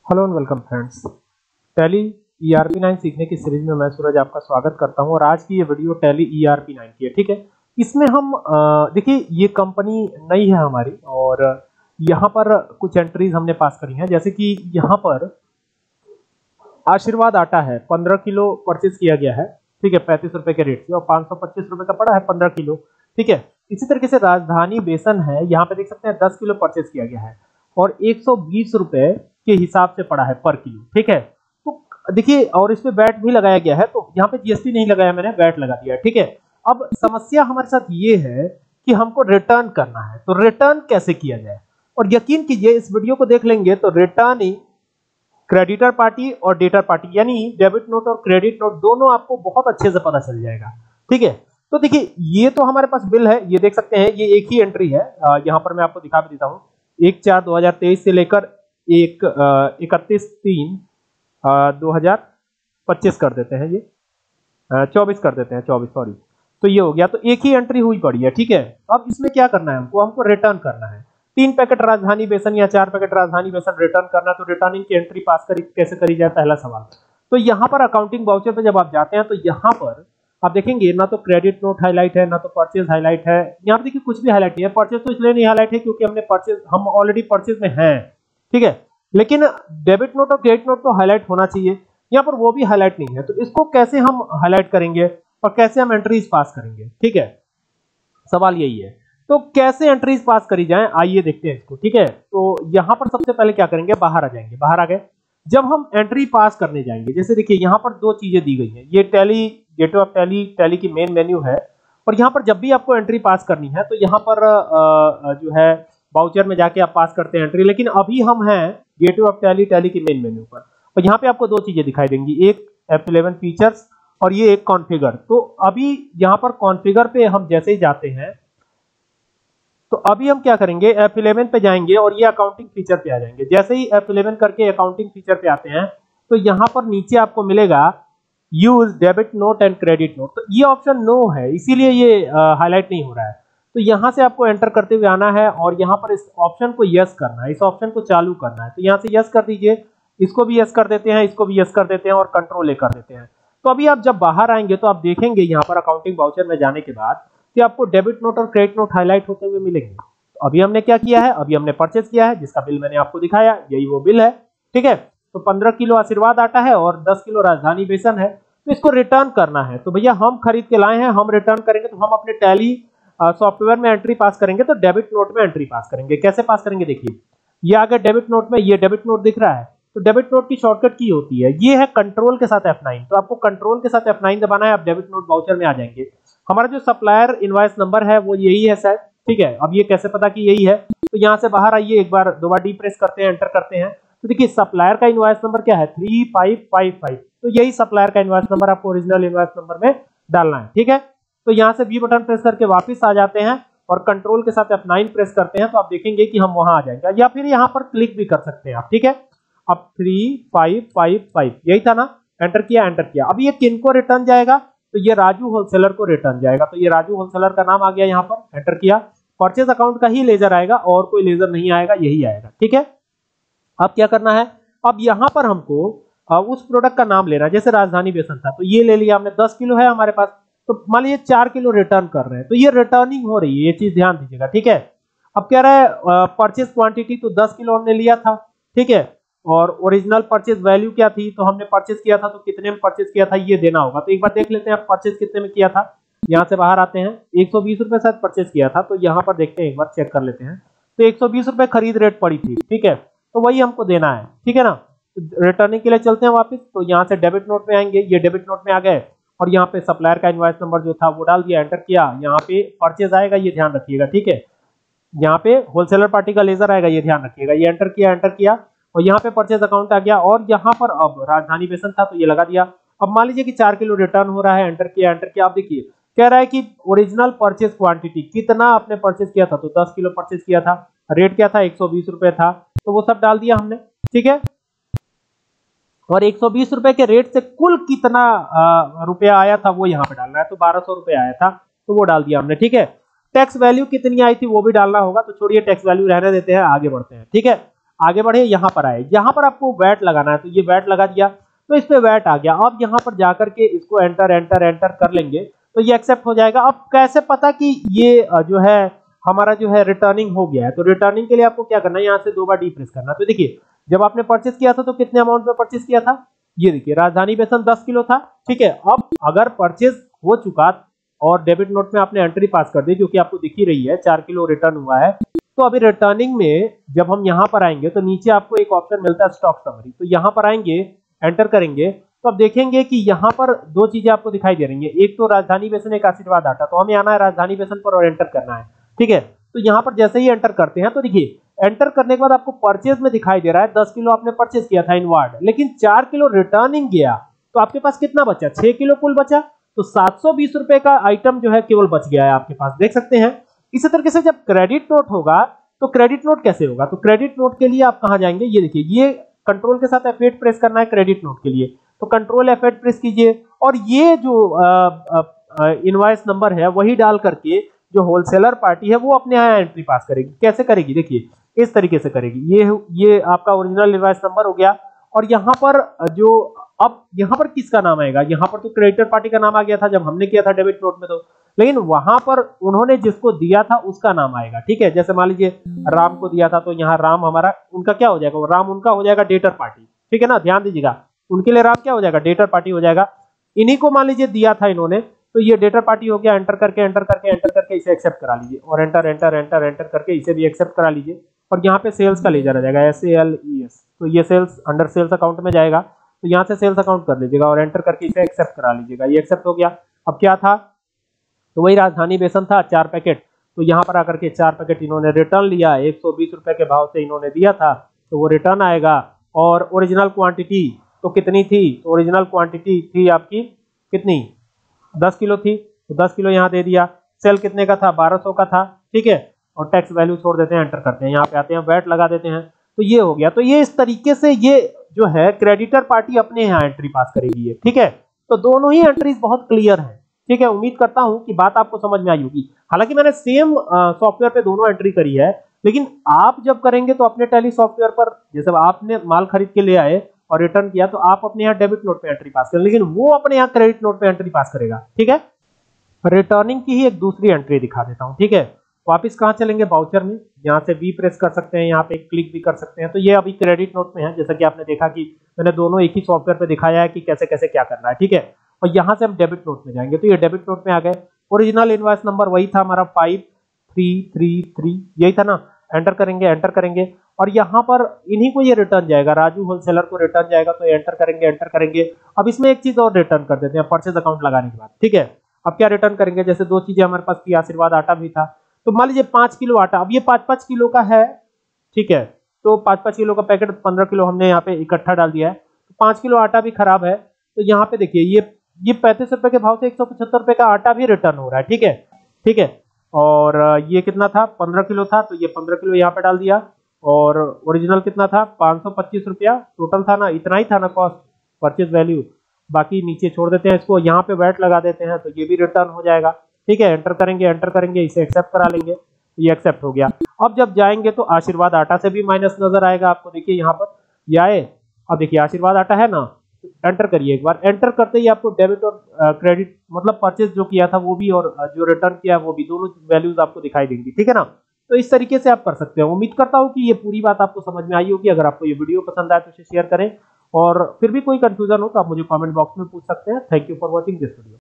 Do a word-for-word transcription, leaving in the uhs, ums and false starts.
Hello and welcome friends. Tally E R P nine सीखने की series में मैं सूरज आपका स्वागत करता हूं और आज की ये video Tally E R P nine की है। ठीक है, इसमें हम देखिए ये कंपनी नई है हमारी और यहाँ पर कुछ एंट्रीज हमने पास करी हैं, जैसे कि यहाँ पर आशीर्वाद आटा है पंद्रह किलो परचेज किया गया है। ठीक है, पैंतीस रुपए के रेट से और पाँच सौ पच्चीस रुपए का पड़ा है पंद्रह किलो। ठीक है, इसी तरीके से राजधानी बेसन है, यहाँ पे देख सकते हैं दस किलो परचेज किया गया है और एक सौ बीस रुपए के हिसाब से पड़ा है पर किलो। ठीक है, तो देखिए और इसमें वैट भी लगाया गया है, तो यहाँ पे जी एस टी नहीं लगाया मैंने, वैट लगा दिया है। ठीक है, अब समस्या हमारे साथ ये है कि हमको रिटर्न करना है, तो रिटर्न कैसे किया जाए। और यकीन कीजिए इस वीडियो को देख लेंगे तो रिटर्निंग क्रेडिटर पार्टी और डेटर पार्टी यानी डेबिट नोट और क्रेडिट नोट दोनों आपको बहुत अच्छे से पता चल जाएगा। ठीक है, तो देखिए ये तो हमारे पास बिल है, ये देख सकते हैं ये एक ही एंट्री है। यहाँ पर मैं आपको दिखा भी देता हूँ, एक चार दो हजार तेईस से लेकर एक इकतीस तीन दो हजार पच्चीस कर देते हैं, ये चौबीस कर देते हैं, चौबीस सॉरी। तो ये हो गया, तो एक ही एंट्री हुई पड़ी है। ठीक है, अब इसमें क्या करना है हमको हमको रिटर्न करना है। तीन पैकेट राजधानी बेसन या चार पैकेट राजधानी बेसन रिटर्न करना, तो रिटर्निंग की एंट्री पास करी कैसे करी जाए, पहला सवाल। तो यहाँ पर अकाउंटिंग वाउचर पे जब आप जाते हैं तो यहाँ पर आप देखेंगे ना तो क्रेडिट नोट हाईलाइट है ना तो परचेज हाईलाइट है। यहाँ पर देखिए कुछ भी हाईलाइट नहीं है। परचेज तो इसलिए नहीं हाईलाइट है क्योंकि हमने परचेज हम ऑलरेडी परचेज में हैं। ठीक है, लेकिन डेबिट नोट और क्रेडिट नोट तो हाईलाइट होना चाहिए, यहाँ पर वो भी हाईलाइट नहीं है। तो इसको कैसे हम हाईलाइट करेंगे और कैसे हम एंट्रीज पास करेंगे, ठीक है, सवाल यही है। तो कैसे एंट्रीज पास करी जाएं, आइए देखते हैं इसको। ठीक है, तो यहाँ पर सबसे पहले क्या करेंगे, बाहर आ जाएंगे। बाहर आ गए, जब हम एंट्री पास करने जाएंगे, जैसे देखिए यहाँ पर दो चीजें दी गई हैं, ये Tally gateway of Tally Tally की मेन मेन्यू है और यहाँ पर जब भी आपको एंट्री पास करनी है तो यहाँ पर आ, जो है वाउचर में जाके आप पास करते हैं एंट्री। लेकिन अभी हम हैं गेटवे ऑफ टैली टैली की मेन मेन्यू पर और यहाँ पे आपको दो चीजें दिखाई देंगी, एक एफ इलेवन फीचर्स और ये एक कॉन्फ़िगर। तो अभी यहाँ पर कॉन्फ़िगर पे हम जैसे ही जाते हैं तो अभी हम क्या करेंगे, एफ इलेवन पे जाएंगे और ये अकाउंटिंग फीचर पे आ जाएंगे। जैसे ही एफ इलेवन करके अकाउंटिंग फीचर पे आते हैं तो यहाँ पर नीचे आपको मिलेगा use debit note and credit note, तो ये ऑप्शन नो है, इसीलिए ये हाईलाइट नहीं हो रहा है। तो यहाँ से आपको एंटर करते हुए आना है और यहाँ पर इस ऑप्शन को यस करना है, इस ऑप्शन को चालू करना है। तो यहाँ से यस कर दीजिए, इसको भी यस कर देते हैं, इसको भी यस कर देते हैं और कंट्रोल ए कर देते हैं। तो अभी आप जब बाहर आएंगे तो आप देखेंगे यहाँ पर अकाउंटिंग वाउचर में जाने के बाद कि आपको डेबिट नोट और क्रेडिट नोट हाईलाइट होते हुए मिलेंगे। तो अभी हमने क्या किया है, अभी हमने परचेज किया है जिसका बिल मैंने आपको दिखाया, यही वो बिल है। ठीक है, तो पंद्रह किलो आशीर्वाद आटा है और दस किलो राजधानी बेसन है, तो इसको रिटर्न करना है। तो भैया हम खरीद के लाए हैं, हम रिटर्न करेंगे तो हम अपने टैली सॉफ्टवेयर में एंट्री पास करेंगे, तो डेबिट नोट में एंट्री पास करेंगे। कैसे पास करेंगे, देखिए ये आगे डेबिट नोट में, ये डेबिट नोट दिख रहा है, तो डेबिट नोट की शॉर्टकट की होती है, ये है कंट्रोल के साथ एफ नाइन। तो आपको कंट्रोल के साथ एफ नाइन दबाना है, आप डेबिट नोट वाउचर में आ जाएंगे। हमारा जो सप्लायर इनवॉइस नंबर है वो यही है शायद। ठीक है, अब ये कैसे पता कि यही है, तो यहाँ से बाहर आइए, एक बार दो बार डी प्रेस करते हैं, एंटर करते हैं, तो देखिए सप्लायर का इनवॉइस नंबर क्या है, थ्री फाइव फाइव फाइव। तो यही सप्लायर का इनवॉइस नंबर आपको ओरिजिनल इनवॉइस नंबर में डालना है। ठीक है, तो यहाँ से बी बटन प्रेस करके वापस आ जाते हैं और कंट्रोल के साथ एफ नाइन प्रेस करते हैं, तो आप देखेंगे कि हम वहां आ जाएंगे, या फिर यहाँ पर क्लिक भी कर सकते हैं आप। ठीक है, अब थ्री फाइव फाइव फाइव यही था ना, एंटर किया, एंटर किया। अब ये किनको रिटर्न जाएगा, तो ये राजू होलसेलर को रिटर्न जाएगा। तो ये राजू होलसेलर का नाम आ गया, यहाँ पर एंटर किया, परचेज अकाउंट का ही लेजर आएगा और कोई लेजर नहीं आएगा, यही आएगा। ठीक है, अब क्या करना है, अब यहाँ पर हमको उस प्रोडक्ट का नाम लेना है, जैसे राजधानी बेसन था तो ये ले लिया हमने, दस किलो है हमारे पास, तो मान लीजिए चार किलो रिटर्न कर रहे हैं, तो ये रिटर्निंग हो रही है, ये चीज ध्यान दीजिएगा। ठीक है, अब कह रहा है परचेज क्वांटिटी, तो दस किलो हमने लिया था। ठीक है, और ओरिजिनल परचेज वैल्यू क्या थी, तो हमने परचेज किया था, तो कितने में परचेज किया था ये देना होगा। तो एक बार देख लेते हैं परचेज कितने में किया था, यहाँ से बाहर आते हैं, एक सौ बीस रुपए शायद परचेज किया था, तो यहाँ पर देखते हैं, एक बार चेक कर लेते हैं, तो एक सौ बीस रुपए खरीद रेट पड़ी थी। ठीक है, तो वही हमको देना है। ठीक है ना, तो रिटर्निंग के लिए चलते हैं वापस, तो यहाँ से डेबिट नोट में आएंगे, ये डेबिट नोट में आ गए और यहाँ पे सप्लायर का इनवॉइस नंबर जो था वो डाल दिया, एंटर किया, यहाँ पे परचेज आएगा, ये ध्यान रखिएगा। ठीक है, यहाँ पे होलसेलर पार्टी का लेजर आएगा, ये ध्यान रखिएगा, ये एंटर किया, एंटर किया और यहाँ पे परचेज अकाउंट आ गया और यहाँ पर अब राजधानी बेसन था तो ये लगा दिया। अब मान लीजिए कि चार किलो रिटर्न हो रहा है, एंटर किया, एंटर किया। आप देखिए कह रहा है कि ओरिजिनल परचेज क्वांटिटी कितना आपने परचेज किया था, तो दस किलो परचेज किया था, रेट क्या था, एक सौ बीस रुपए था, तो वो सब डाल दिया हमने। ठीक है, और एक सौ बीस रुपए के रेट से कुल कितना रुपया आया था वो यहाँ पे डालना है, तो बारह सौ रुपए आया था, तो वो डाल दिया हमने। ठीक है, टैक्स वैल्यू कितनी आई थी वो भी डालना होगा, तो छोड़िए टैक्स वैल्यू रहने देते हैं, आगे बढ़ते हैं। ठीक है, आगे बढ़े, यहाँ पर आए, यहाँ पर आपको वैट लगाना है, तो ये वैट लगा दिया, तो इस पे वैट आ गया। अब यहाँ पर जाकर के इसको एंटर एंटर एंटर कर लेंगे तो ये एक्सेप्ट हो जाएगा। अब कैसे पता कि ये जो है हमारा जो है रिटर्निंग हो गया है, तो रिटर्निंग के लिए आपको क्या करना है, यहाँ से दो बार डी प्रेस करना। तो देखिए जब आपने परचेज किया था तो कितने अमाउंट में परचेज किया था, ये देखिए राजधानी बेसन दस किलो था, ठीक है। अब अगर परचेज हो चुका और डेबिट नोट में आपने एंट्री पास कर दी जो कि आपको दिख ही रही है, चार किलो रिटर्न हुआ है, तो अभी रिटर्निंग में जब हम यहाँ पर आएंगे तो नीचे आपको एक ऑप्शन मिलता है स्टॉक समरी, तो यहाँ पर आएंगे, एंटर करेंगे, तो अब देखेंगे कि यहाँ पर दो चीजें आपको दिखाई दे रही है, एक तो राजधानी बेसन, एक आशीर्वाद आटा। तो हमें आना है राजधानी बेसन पर और एंटर करना है, ठीक है। तो यहाँ पर जैसे ही एंटर करते हैं तो देखिए एंटर करने के बाद आपको परचेज में दिखाई दे रहा है दस किलो आपने परचेज किया था इनवार्ड, लेकिन चार किलो रिटर्निंग गया, तो आपके पास कितना बचा, छह किलो कुल बचा, तो सात सौ बीस रुपए का आइटम जो है केवल बच गया है आपके पास, देख सकते हैं। इसी तरीके से जब क्रेडिट नोट होगा तो क्रेडिट नोट कैसे होगा, तो क्रेडिट नोट के लिए आप कहां जाएंगे, ये देखिए ये कंट्रोल के साथ एफ एट प्रेस करना है क्रेडिट नोट के लिए, तो कंट्रोल एफ एट प्रेस कीजिए और ये जो इनवॉइस नंबर है वही डाल करके जो होलसेलर पार्टी है वो अपने यहाँ एंट्री पास करेगी। कैसे करेगी, देखिए इस तरीके से करेगी, ये ये आपका ओरिजिनल इनवॉइस नंबर हो गया, और यहाँ पर जो अब यहाँ पर किसका नाम आएगा, यहाँ पर तो क्रेडिटर पार्टी का नाम आ गया था जब हमने किया था डेबिट नोट में, तो लेकिन वहां पर उन्होंने जिसको दिया था उसका नाम आएगा, ठीक है। जैसे मान लीजिए राम को दिया था तो यहाँ राम हमारा, उनका क्या हो जाएगा, राम उनका हो जाएगा डेटर पार्टी, ठीक है ना, ध्यान दीजिएगा, उनके लिए राम क्या हो जाएगा, डेटर पार्टी हो जाएगा। इन्हीं को मान लीजिए दिया था इन्होंने, तो ये डेटर पार्टी हो गया, एंटर करके एंटर करके एंटर करके इसे एक्सेप्ट करा लीजिए, और एंटर एंटर एंटर एंटर करके इसे भी एक्सेप्ट करा लीजिए, और यहाँ पे सेल्स का लेजर आ जाएगा S A L E S, तो ये सेल्स अंडर सेल्स अकाउंट में जाएगा, तो यहाँ से सेल्स अकाउंट कर लीजिएगा और एंटर करके इसे एक्सेप्ट करा लीजिएगा, ये एक्सेप्ट हो गया। अब क्या था, तो वही राजधानी बेसन था चार पैकेट, तो यहाँ पर आकर के चार पैकेट इन्होंने रिटर्न लिया, एक सौ बीस रुपए के भाव से इन्होंने दिया था, तो वो रिटर्न आएगा। और ओरिजिनल क्वांटिटी तो कितनी थी, तो ओरिजिनल क्वांटिटी थी आपकी कितनी, दस किलो थी, तो दस किलो यहाँ दे दिया। सेल कितने का था, बारह सौ का था, ठीक है, और टैक्स वैल्यू छोड़ देते हैं, एंटर करते हैं, यहाँ पे आते हैं, वैट लगा देते हैं, तो ये हो गया। तो ये इस तरीके से ये जो है क्रेडिटर पार्टी अपने यहाँ एंट्री पास करेगी है, ठीक है। तो दोनों ही एंट्रीज बहुत क्लियर है, ठीक है। उम्मीद करता हूं कि बात आपको समझ में आई होगी। हालांकि मैंने सेम सॉफ्टवेयर पे दोनों एंट्री करी है, लेकिन आप जब करेंगे तो अपने टैली सॉफ्टवेयर पर, जैसे आपने माल खरीद के ले आए और रिटर्न किया तो आप अपने यहाँ डेबिट नोट पे एंट्री पास करें, लेकिन वो अपने यहाँ क्रेडिट नोट पे एंट्री पास करेगा, ठीक है। रिटर्निंग की ही एक दूसरी एंट्री दिखा देता हूँ, ठीक है। वापिस कहाँ चलेंगे, बाउचर में, यहाँ से वी प्रेस कर सकते हैं, यहाँ पे क्लिक भी कर सकते हैं। तो ये अभी क्रेडिट नोट में है, जैसा कि आपने देखा कि मैंने दोनों एक ही सॉफ्टवेयर पे दिखाया है कि कैसे कैसे क्या करना है, ठीक है। और यहाँ से हम डेबिट नोट में जाएंगे, तो ये डेबिट नोट में आ गए। ओरिजिनल इनवॉइस नंबर वही था हमारा फाइव थ्री थ्री थ्री, यही था ना, एंटर करेंगे एंटर करेंगे और यहाँ पर इन्हीं को ये रिटर्न जाएगा, राजू होलसेलर को रिटर्न जाएगा, तो एंटर करेंगे एंटर करेंगे। अब इसमें एक चीज और रिटर्न कर देते हैं परचेज अकाउंट लगाने के बाद, ठीक है। अब क्या रिटर्न करेंगे, जैसे दो चीजें हमारे पास थी, आशीर्वाद आटा भी था, तो मान लीजिए पांच किलो आटा, अब ये पांच पांच किलो का है, ठीक है, तो पांच पांच किलो का पैकेट पंद्रह किलो हमने यहाँ पे इकट्ठा डाल दिया है, तो पांच किलो आटा भी खराब है, तो यहाँ पे देखिए ये ये पैंतीस रुपए के भाव से एक सौ पचहत्तर रुपए का आटा भी रिटर्न हो रहा है, ठीक है, ठीक है। और ये कितना था, पंद्रह किलो था, तो ये पंद्रह किलो यहाँ पे डाल दिया, और ओरिजिनल कितना था, पाँच सौ पच्चीस रुपया टोटल था ना, इतना ही था ना कॉस्ट परचेज वैल्यू, बाकी नीचे छोड़ देते हैं इसको, यहाँ पे वैट लगा देते हैं, तो ये भी रिटर्न हो जाएगा, ठीक है। एंटर करेंगे एंटर करेंगे, इसे एक्सेप्ट करा लेंगे, ये एक्सेप्ट हो गया। अब जब जाएंगे तो आशीर्वाद आटा से भी माइनस नजर आएगा आपको, देखिए यहाँ पर ये आए, अब देखिए आशीर्वाद आटा है ना, एंटर करिए एक बार, एंटर करते ही आपको डेबिट और क्रेडिट मतलब परचेज जो किया था वो भी और जो रिटर्न किया वो भी, दोनों वैल्यूज आपको दिखाई देंगी, ठीक है ना। तो इस तरीके से आप कर सकते हैं। उम्मीद करता हूँ कि ये पूरी बात आपको समझ में आई होगी। अगर आपको ये वीडियो पसंद आए तो इसे शेयर करें, और फिर भी कोई कंफ्यूजन हो तो आप मुझे कमेंट बॉक्स में पूछ सकते हैं। Thank you for watching this video.